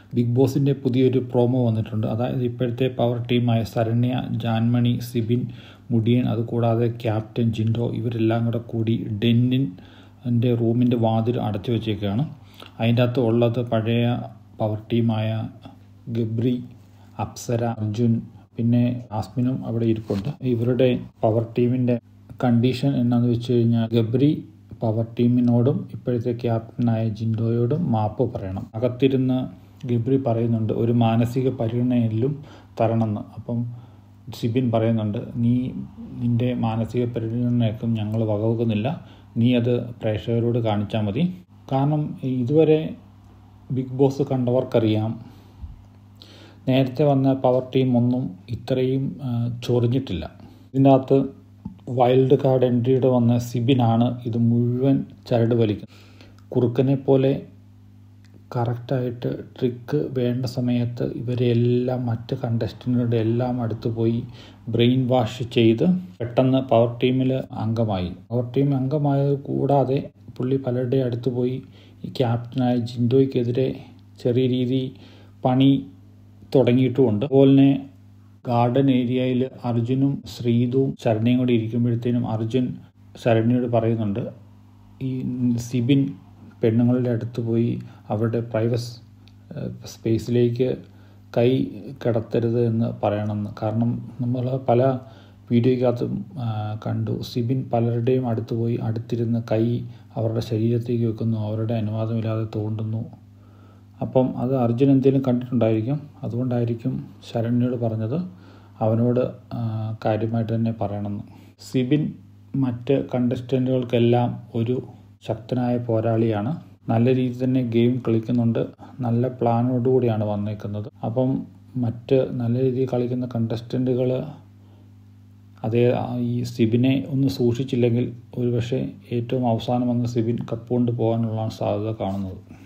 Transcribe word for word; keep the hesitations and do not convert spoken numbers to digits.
Big ബോസിൻ്റെ പുതിയൊരു promo വന്നിട്ടുണ്ട്. അതായത് ഇപ്പോഴത്തെ പവർ ടീമായ ശരണ്യ, ജാൻമണി, സിബിൻ, മുടിയൻ, അതുകൂടാതെ ക്യാപ്റ്റൻ ജിൻഡോ ഇവരെല്ലാം കൂടെ കൂടി ഡെന്നിൻ എൻ്റെ റൂമിൻ്റെ വാതിൽ അടച്ചു വെച്ചേക്കുകയാണ്. അതിൻ്റെ അകത്ത് ഉള്ളത് പഴയ പവർ ടീമായ ഗബ്രി, അപ്സര, അർജുൻ, പിന്നെ ആസ്മിനും അവിടെ ഇരിപ്പുണ്ട്. ഇവരുടെ പവർ ടീമിൻ്റെ കണ്ടീഷൻ എന്നാന്ന് വെച്ച് കഴിഞ്ഞാൽ ഗബ്രി പവർ ടീമിനോടും ഇപ്പോഴത്തെ ക്യാപ്റ്റനായ ജിൻഡോയോടും മാപ്പ് പറയണം. അകത്തിരുന്ന് ഗബ്രി പറയുന്നുണ്ട് ഒരു മാനസിക പരിഗണനയിലും തരണമെന്ന്. അപ്പം സിബിൻ പറയുന്നുണ്ട് നീ നിൻ്റെ മാനസിക പരിഗണനയ്ക്കും ഞങ്ങൾ വകവെക്കുന്നില്ല, നീ അത് പ്രേക്ഷകരോട് കാണിച്ചാൽ മതി. കാരണം ഇതുവരെ ബിഗ് ബോസ് കണ്ടവർക്കറിയാം, നേരത്തെ വന്ന പവർ ടീം ഒന്നും ഇത്രയും ചൊറിഞ്ഞിട്ടില്ല. ഇതിൻ്റെ അകത്ത് വൈൽഡ് കാർഡ് എൻട്രിയുടെ വന്ന സിബിനാണ് ഇത് മുഴുവൻ ചരട് വലിക്കുന്നത്. കുറുക്കനെ പോലെ കറക്റ്റായിട്ട് ട്രിക്ക് വേണ്ട സമയത്ത് ഇവരെല്ലാം മറ്റ് കണ്ടസ്റ്റൻറ്റുകളുടെ എല്ലാം അടുത്ത് പോയി ബ്രെയിൻ വാഷ് ചെയ്ത് പെട്ടെന്ന് പവർ ടീമിൽ അംഗമായി. പവർ ടീം അംഗമായത് കൂടാതെ പുള്ളി പലരുടെ അടുത്ത് പോയി ഈ ക്യാപ്റ്റനായ ജിൻഡോയ്ക്കെതിരെ ചെറിയ രീതി പണി തുടങ്ങിയിട്ടുമുണ്ട്. അതുപോലെ തന്നെ ഗാർഡൻ ഏരിയയിൽ അർജുനും ശ്രീതുവും ശരണ്യയും കൂടി ഇരിക്കുമ്പോഴത്തേനും അർജുൻ ശരണ്യയോട് പറയുന്നുണ്ട് ഈ സിബിൻ പെണ്ണുങ്ങളുടെ അടുത്ത് പോയി അവരുടെ പ്രൈവറ്റ് സ്പേസിലേക്ക് കൈ കിടത്തരുത് എന്ന് പറയണമെന്ന്. കാരണം നമ്മൾ പല വീഡിയോയ്ക്കകത്തും കണ്ടു, സിബിൻ പലരുടെയും അടുത്ത് പോയി അടുത്തിരുന്ന് കൈ അവരുടെ ശരീരത്തേക്ക് വെക്കുന്നു, അവരുടെ അനുവാദമില്ലാതെ തോണ്ടുന്നു. അപ്പം അത് അർജുൻ എന്തെങ്കിലും കണ്ടിട്ടുണ്ടായിരിക്കും, അതുകൊണ്ടായിരിക്കും ശരണ്യയോട് പറഞ്ഞത് അവനോട് കാര്യമായിട്ട് തന്നെ പറയണമെന്ന്. സിബിൻ മറ്റ് കണ്ടസ്റ്റൻറ്റുകൾക്കെല്ലാം ഒരു ശക്തനായ പോരാളിയാണ്, നല്ല രീതിയിൽ തന്നെ ഗെയിം കളിക്കുന്നുണ്ട്, നല്ല പ്ലാനോടുകൂടിയാണ് വന്നേക്കുന്നത്. അപ്പം മറ്റ് നല്ല രീതിയിൽ കളിക്കുന്ന കണ്ടസ്റ്റൻറ്റുകൾ അതേ ഈ സിബിനെ ഒന്ന് സൂക്ഷിച്ചില്ലെങ്കിൽ ഒരുപക്ഷെ ഏറ്റവും അവസാനം വന്ന സിബിൻ കപ്പ് കൊണ്ട് പോകാനുള്ള സാധ്യത കാണുന്നത്.